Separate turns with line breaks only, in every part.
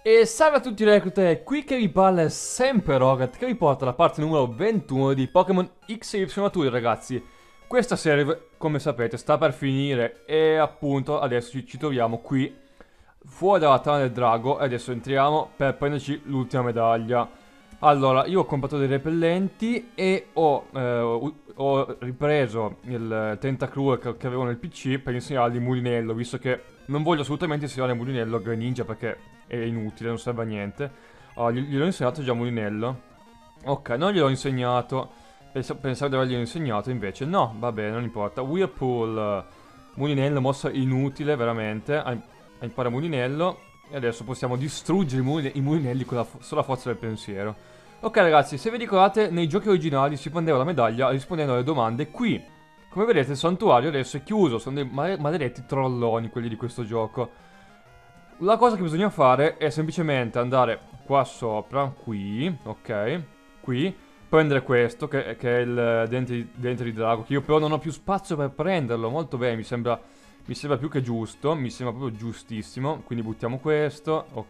E salve a tutti reclute, qui che vi parla è sempre Rogat, che vi porta la parte numero 21 di Pokémon X e Y Mature, ragazzi. Questa serie, come sapete, sta per finire e appunto adesso ci troviamo qui, fuori dalla Tana del Drago, e adesso entriamo per prenderci l'ultima medaglia. Allora, io ho comprato dei repellenti e ho ripreso il Tentacruel che avevo nel PC per insegnargli Mulinello, visto che non voglio assolutamente insegnare Mulinello a Greninja perché è inutile, non serve a niente. Allora, gliel'ho insegnato già Mulinello. Ok, non gliel'ho insegnato. Pensavo di averglielo insegnato, invece no, va bene, non importa. Whirlpool, Mulinello, mossa inutile, veramente. Ha imparato Mulinello. E adesso possiamo distruggere i mulinelli con la sola forza del pensiero. Ok ragazzi, se vi ricordate, nei giochi originali si prendeva la medaglia rispondendo alle domande qui. Come vedete il santuario adesso è chiuso, sono dei maledetti trolloni quelli di questo gioco. La cosa che bisogna fare è semplicemente andare qua sopra, qui, ok, qui, prendere questo che è il dente di drago, che io però non ho più spazio per prenderlo, molto bene, mi sembra più che giusto, mi sembra proprio giustissimo, quindi buttiamo questo, ok,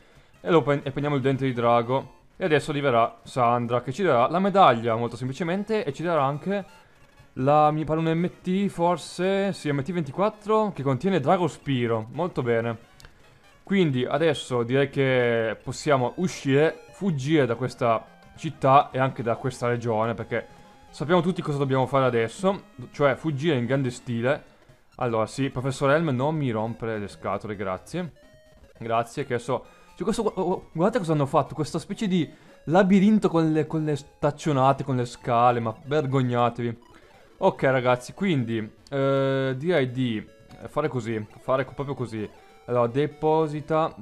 e prendiamo il dente di drago. E adesso arriverà Sandra che ci darà la medaglia, molto semplicemente, e ci darà anche mi pare un MT, forse, sì, MT24, che contiene Dragospiro, molto bene. Quindi adesso direi che possiamo uscire, fuggire da questa città e anche da questa regione, perché sappiamo tutti cosa dobbiamo fare adesso, cioè fuggire in grande stile. Allora, sì, professor Helm, non mi rompere le scatole, grazie. Grazie, che adesso... Cioè, guardate cosa hanno fatto, questa specie di labirinto con le staccionate, con le scale, ma vergognatevi. Ok, ragazzi, quindi direi di fare così, fare proprio così. Allora, deposita,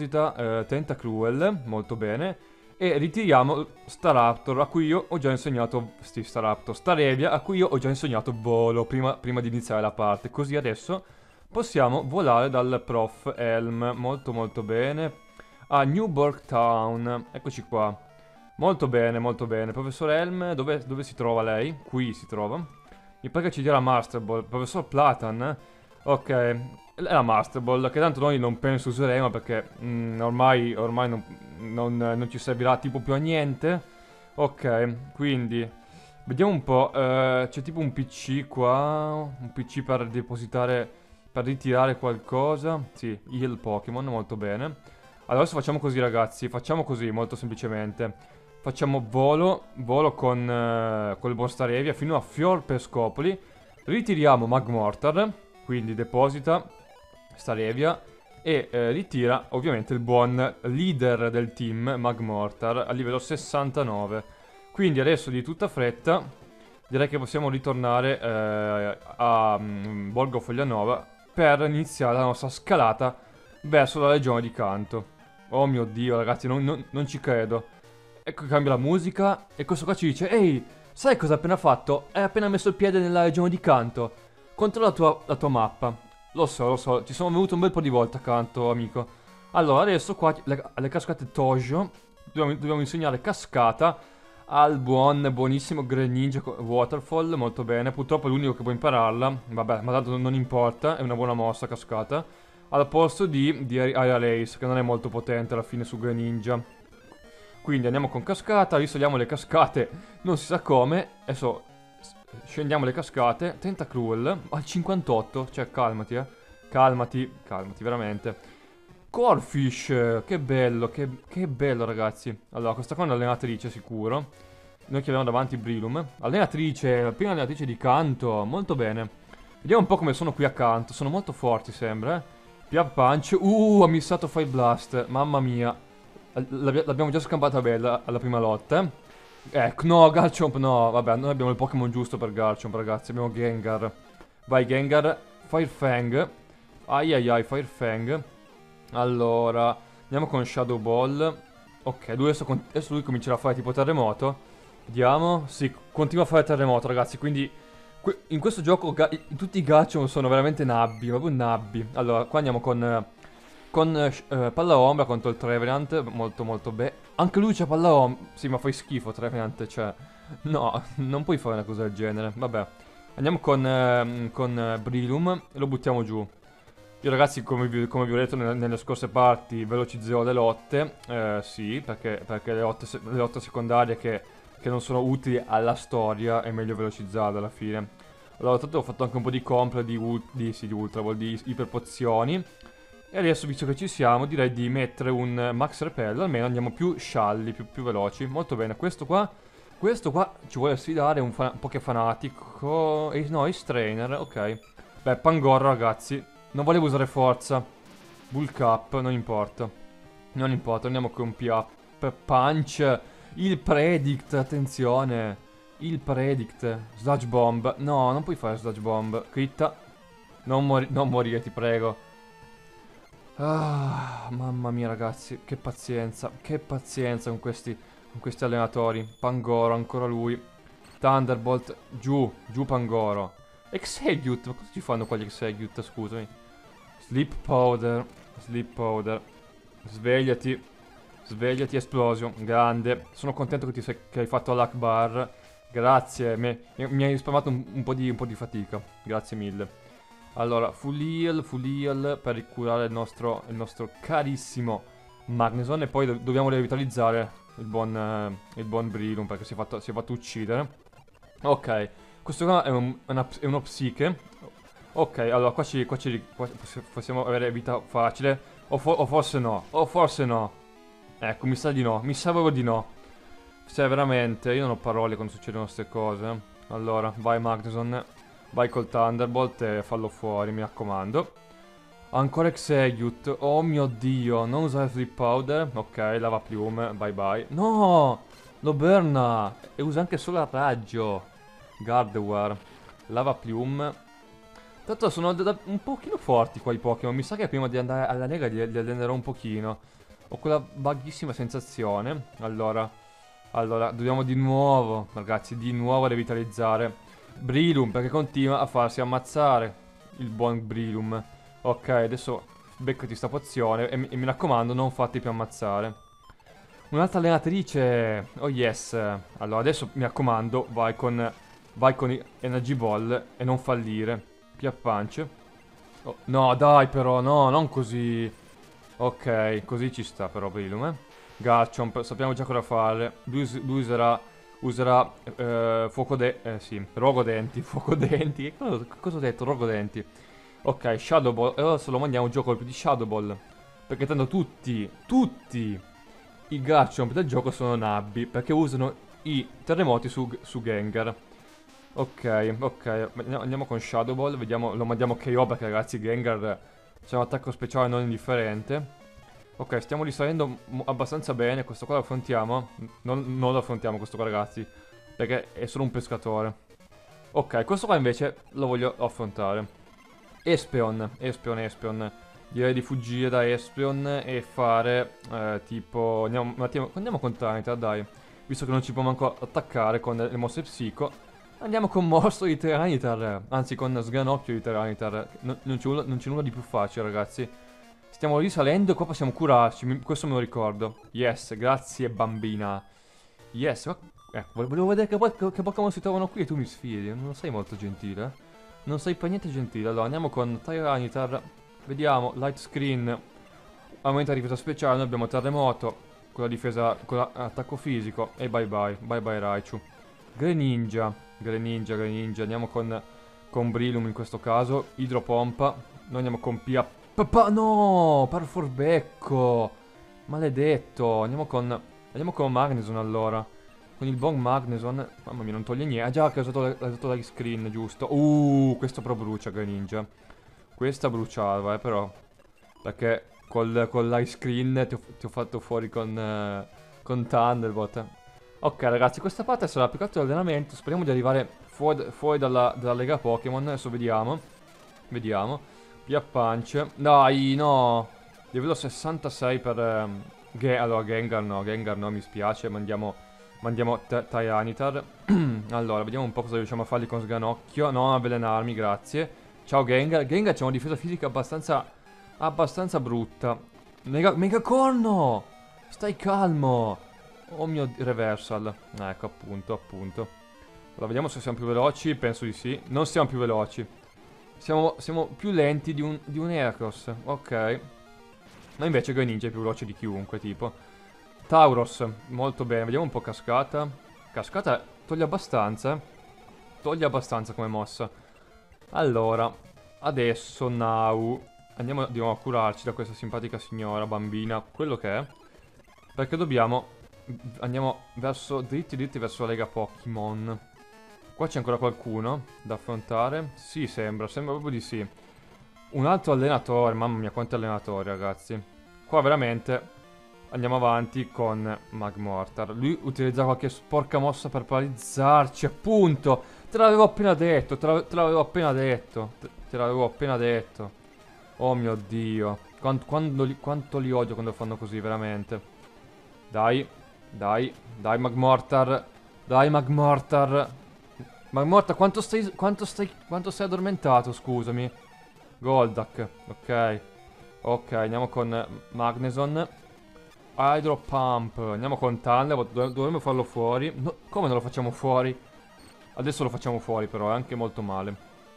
Tentacruel, molto bene. E ritiriamo Staraptor, a cui io ho già insegnato, sì, Staraptor, Starevia, a cui io ho già insegnato volo prima di iniziare la parte. Così adesso possiamo volare dal Prof. Helm, molto molto bene, a Newburgh Town, eccoci qua. Molto bene, molto bene. Professor Helm, dove si trova lei? Qui si trova. Mi pare che ci dia la Master Ball. Professor Platan? Ok, è la Master Ball, che tanto noi non penso useremo perché ormai non ci servirà tipo più a niente. Ok, quindi vediamo un po'. C'è tipo un PC qua. Un PC per depositare, per ritirare qualcosa. Sì, Heal Pokémon, molto bene. Allora adesso facciamo così ragazzi, facciamo così molto semplicemente. Facciamo volo con il buon Starevia fino a Fior Pescopoli. Ritiriamo Magmortar, quindi deposita Starevia e ritira ovviamente il buon leader del team Magmortar a livello 69. Quindi adesso di tutta fretta direi che possiamo ritornare a Borgo Foglianova per iniziare la nostra scalata verso la regione di Kanto. Oh mio Dio ragazzi, non ci credo. Ecco che cambia la musica e questo qua ci dice: ehi, sai cosa hai appena fatto? Hai appena messo il piede nella regione di Kanto. Controlla la tua mappa. Lo so, ci sono venuto un bel po' di volte accanto, amico. Allora, adesso qua alle cascate Tojo dobbiamo insegnare cascata al buonissimo Greninja Waterfall, molto bene. Purtroppo è l'unico che può impararla. Vabbè, ma tanto non importa, è una buona mossa cascata. Al posto di Aria Race, che non è molto potente alla fine su Greninja. Quindi andiamo con cascata, risaliamo le cascate, non si sa come. Adesso scendiamo le cascate. Tentacruel al 58, cioè calmati, calmati, veramente. Corfish, che bello, che bello ragazzi. Allora, questa qua è un'allenatrice sicuro. Noi che abbiamo davanti Brilum. Allenatrice, la prima allenatrice di Kanto, molto bene. Vediamo un po' come sono qui accanto, sono molto forti sembra, Piap Punch, ha missato Fire Blast, mamma mia. L'abbiamo già scampata bella alla prima lotta. No, Garchomp no. Vabbè, noi abbiamo il Pokémon giusto per Garchomp, ragazzi. Abbiamo Gengar. Vai, Gengar. Firefang. Ai ai ai, Firefang. Allora, andiamo con Shadow Ball. Ok, adesso lui comincerà a fare tipo terremoto. Vediamo. Sì, continua a fare terremoto, ragazzi. Quindi in questo gioco tutti i Garchomp sono veramente nabbi, proprio nabbi. Allora, qua andiamo con Palla Ombra contro il Trevenant, molto molto bene. Anche lui c'ha Palla Ombra. Sì, ma fai schifo Trevenant, cioè... No, non puoi fare una cosa del genere. Vabbè. Andiamo con Brilum e lo buttiamo giù. Io ragazzi, come vi ho detto nelle scorse parti, velocizzerò le lotte, sì, perché le lotte secondarie che non sono utili alla storia è meglio velocizzarle alla fine. Allora, tanto ho fatto anche un po' di compra sì, di Ultra Ball, di iperpozioni. E adesso, visto che ci siamo, direi di mettere un Max Repel, almeno andiamo più scialli, più veloci. Molto bene, questo qua ci vuole sfidare un Poké fanatico, no, Ace Trainer, ok. Beh, Pangoro ragazzi, non volevo usare forza. Bulk up, non importa. Non importa, andiamo con P-up. Punch. Il Predict, attenzione. Il Predict. Sludge Bomb. No, non puoi fare Sludge Bomb. Critta. Non morire, ti prego. Ah, mamma mia ragazzi, che pazienza. Che pazienza con questi allenatori. Pangoro, ancora lui. Thunderbolt, giù Pangoro. Execute, ma cosa ci fanno qua gli Execute, scusami? Sleep Powder, Sleep Powder. Svegliati, svegliati, Explosion, grande. Sono contento che hai fatto l'Akbar. Grazie, mi hai risparmiato un po' di fatica. Grazie mille. Allora, full heal per curare il nostro carissimo Magneson. E poi dobbiamo revitalizzare il buon Brilum perché si è fatto uccidere. Ok, questo qua è uno psiche. Ok, allora qua possiamo avere vita facile. O forse no, o forse no. Ecco, mi sa di no, mi sa proprio di no. Se veramente, io non ho parole quando succedono queste cose. Allora, vai Magnuson, vai col Thunderbolt e fallo fuori, mi raccomando. Ancora Execute, oh mio dio, non usare Sleep Powder. Ok, Lava Plume, bye bye. No, lo burna e usa anche solo a raggio. Gardevoir, Lava Plume. Tanto sono un pochino forti qua i Pokémon. Mi sa che prima di andare alla Lega li allenerò un pochino. Ho quella vaghissima sensazione. Allora, dobbiamo di nuovo, ragazzi, di nuovo revitalizzare Brilum, perché continua a farsi ammazzare il buon Brilum. Ok, adesso beccati sta pozione e mi raccomando, non fatti più ammazzare. Un'altra allenatrice. Oh yes. Allora, adesso mi raccomando, vai con i Energy Ball e non fallire. Pia Punch. Oh, no, dai però, no, non così. Ok, così ci sta però Brilum, Garchomp, sappiamo già cosa fare. Lui userà sì, Rogodenti, Fuocodenti. Cosa ho detto? Rogodenti. Ok, Shadow Ball. E adesso lo mandiamo giù a colpi di Shadow Ball. Perché tanto tutti i Garchomp del gioco sono nabbi. Perché usano i terremoti su Gengar. Ok, andiamo con Shadow Ball, vediamo, lo mandiamo KO perché ragazzi Gengar c'è un attacco speciale non indifferente. Ok, stiamo risalendo abbastanza bene, questo qua lo affrontiamo. Non lo affrontiamo questo qua ragazzi, perché è solo un pescatore. Ok, questo qua invece lo voglio affrontare. Espeon. Direi di fuggire da Espeon e fare tipo... Andiamo con Tyranitar, dai. Visto che non ci può manco attaccare con le mosse psico. Andiamo con Morso di Tyranitar, anzi con Sgranocchio di Tyranitar. Non c'è nulla di più facile, ragazzi. Stiamo risalendo e qua possiamo curarci, questo me lo ricordo. Yes, grazie bambina. Yes, volevo vedere che Pokémon si trovano qui e tu mi sfidi. Non sei molto gentile. Non sei per niente gentile. Allora, andiamo con Tyranitar. Vediamo, Light Screen. Aumenta la difesa speciale, noi abbiamo Terremoto. Con la difesa, con l'attacco fisico. E bye bye Raichu. Greninja, andiamo con Brilum in questo caso, Idropompa, noi andiamo con Pia... no, per furbecco, maledetto, andiamo con Magneson allora, con il buon Magneson, mamma mia non toglie niente, ah già che ha usato la screen, giusto, questo però brucia Greninja, questa bruciava però, perché con l'ice screen ti ho fatto fuori con Thunderbolt. Ok ragazzi, questa parte sarà più che altro allenamento. Speriamo di arrivare fuori dalla Lega Pokémon. Adesso vediamo. Pia Punch. Dai, no. Livello 66 per... allora, Gengar no, mi spiace. Mandiamo Tyranitar. Allora, vediamo un po' cosa riusciamo a fargli con Sganocchio. Non avvelenarmi, grazie. Ciao Gengar. Gengar c'ha una difesa fisica abbastanza brutta. Mega corno! Stai calmo! Oh mio reversal. Ecco, appunto. Allora, vediamo se siamo più veloci. Penso di sì. Non siamo più veloci. Siamo più lenti di un Heracross. Ok. Ma invece Greninja è più veloce di chiunque, tipo. Tauros, molto bene. Vediamo un po' Cascata. Cascata toglie abbastanza. Toglie abbastanza come mossa. Allora, adesso Nau. Andiamo di nuovo a curarci da questa simpatica signora, bambina, quello che è. Perché dobbiamo... Andiamo verso dritti verso la Lega Pokémon. Qua c'è ancora qualcuno da affrontare? Sì, sembra proprio di sì. Un altro allenatore, mamma mia quanti allenatori ragazzi. Qua veramente andiamo avanti con Magmortar. Lui utilizza qualche sporca mossa per paralizzarci, appunto. Te l'avevo appena detto, te l'avevo appena detto. Te l'avevo appena detto. Oh mio Dio. Quanto li odio quando fanno così, veramente. Dai, dai Magmortar. Dai Magmortar. Magmortar, quanto sei addormentato, scusami. Goldak, ok. Ok, andiamo con Magneson. Hydro Pump. Andiamo con Thunderbolt. Dovremmo farlo fuori. No, come non lo facciamo fuori? Adesso lo facciamo fuori, però, è anche molto male.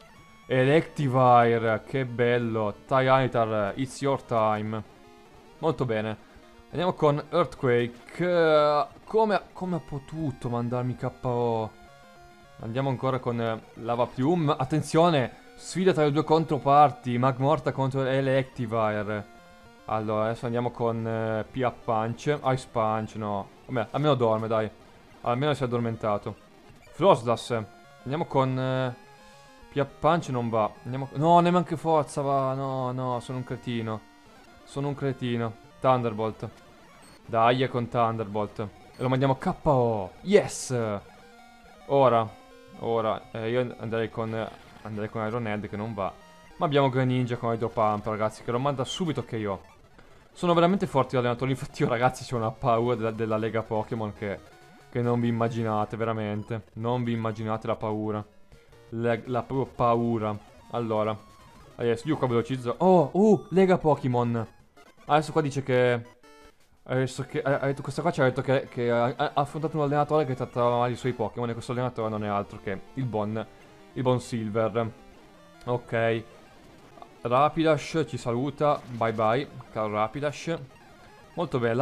Electivire, che bello. Tyranitar, it's your time. Molto bene. Andiamo con Earthquake. Come ha potuto mandarmi KO? Andiamo ancora con Lava Plume. Attenzione, sfida tra le due controparti. Magmortar contro Electivire. Allora, adesso andiamo con Pia Punch. Ice Punch, no. Vabbè, almeno dorme, dai. Almeno si è addormentato. Frostlass. Andiamo con Pia Punch, non va. No, neanche forza va. No, sono un cretino. Sono un cretino. Thunderbolt. Dai, con Thunderbolt. E lo mandiamo KO. Yes! Ora, io andrei con Iron Head che non va. Ma abbiamo Greninja con Hydro Pump, ragazzi, che lo manda subito KO. Sono veramente forti gli allenatori. Infatti io, ragazzi, c'ho una paura della Lega Pokémon che non vi immaginate, veramente. Non vi immaginate la paura. La propria paura. Allora, adesso io qua velocizzo. Oh, Lega Pokémon. Adesso qua dice che... Adesso che ha detto, questa qua ci ha detto che ha affrontato un allenatore che trattava male i suoi Pokémon. E questo allenatore non è altro che il buon Silver. Ok. Rapidash ci saluta. Bye bye, caro Rapidash. Molto bene,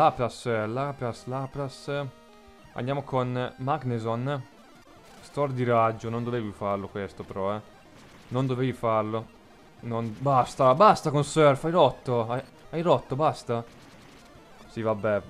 Lapras. Andiamo con Magneson. Store di raggio. Non dovevi farlo questo, però, eh. Non dovevi farlo. Basta con Surf. Hai rotto. Hai rotto, basta. Sì, vabbè.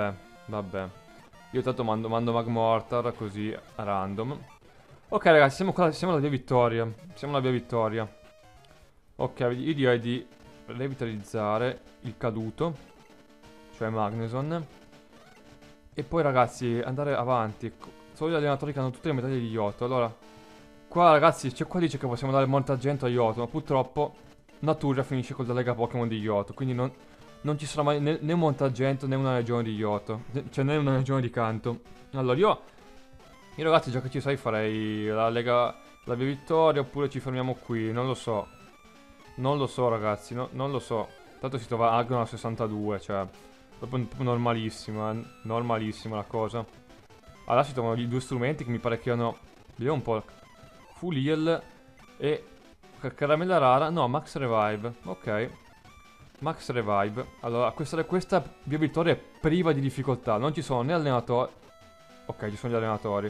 Io tanto mando Magmortar così a random. Ok, ragazzi, siamo alla via vittoria. Ok, io direi di revitalizzare il caduto, cioè Magneson. E poi, ragazzi, andare avanti. Solo gli allenatori che hanno tutte le medaglie di Yoto. Allora, qua, ragazzi, qua dice che possiamo dare molta gente a Yoto, ma purtroppo Natura finisce con la Lega Pokémon di Yoto, quindi non ci sarà mai né un Montagento né una regione di Yoto. Cioè, né una regione di Kanto. Allora, io ragazzi, già che ci sei, farei la via vittoria, oppure ci fermiamo qui, non lo so. Non lo so, ragazzi, non lo so. Tanto si trova Agron a 62, cioè proprio normalissima, normalissima la cosa. Allora si trovano gli due strumenti che mi pare che hanno... Vediamo un po'. Full Heal e Caramella rara. No, Max Revive. Ok. Max Revive. Allora, questa via vittoria è priva di difficoltà. Non ci sono né allenatori. Ok, ci sono gli allenatori.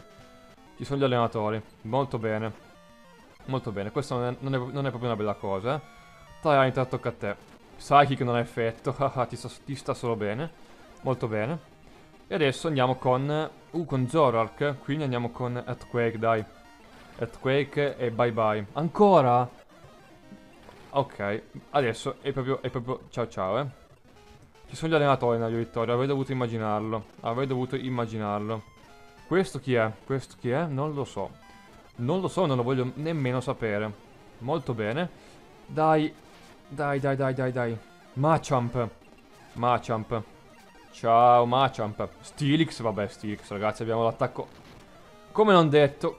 Molto bene. Molto bene. Questo non è proprio una bella cosa, eh. Tyranitar, tocca a te. Psychic non ha effetto. ti sta solo bene. Molto bene. E adesso andiamo con Zoroark. Quindi andiamo con Earthquake, dai. Earthquake e bye bye. Ancora? Ok, adesso è proprio ciao, eh. Ci sono gli allenatori nella vittoria, avrei dovuto immaginarlo. Questo chi è? Non lo so. Non lo voglio nemmeno sapere. Molto bene. Dai. Machamp. Ciao, Machamp. Steelix, vabbè, Steelix, ragazzi, abbiamo l'attacco. Come non detto.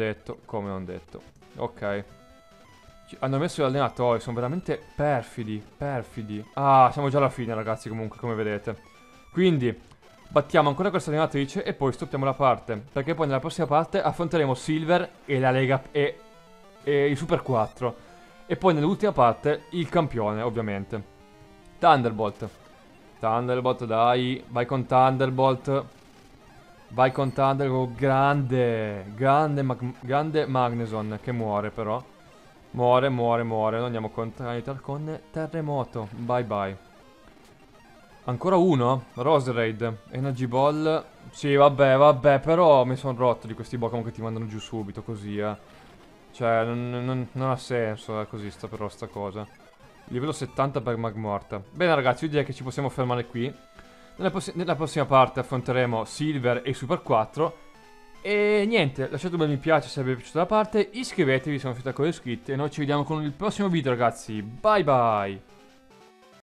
Ok. Hanno messo gli allenatori, sono veramente perfidi. Ah, siamo già alla fine, ragazzi, comunque, come vedete. Quindi, battiamo ancora questa allenatrice e poi stoppiamo la parte. Perché poi nella prossima parte affronteremo Silver e la Lega e i Super 4. E poi nell'ultima parte il campione, ovviamente. Thunderbolt. Thunderbolt, dai. Vai con Thunderbolt. Vai con Thunderbolt. Grande. Grande Magneson, che muore però. Muore. Non andiamo con Terremoto. Bye bye. Ancora uno? Roserade. Energy Ball. Sì, vabbè, però mi sono rotto di questi Pokémon che ti mandano giù subito, così, Cioè, non ha senso, così, però, sta cosa. Livello 70 per Magmorta. Bene, ragazzi, io direi che ci possiamo fermare qui. Nella prossima parte affronteremo Silver e Super 4. E niente, lasciate un bel mi piace se vi è piaciuta la parte. Iscrivetevi se non siete ancora iscritti. E noi ci vediamo con il prossimo video, ragazzi. Bye bye!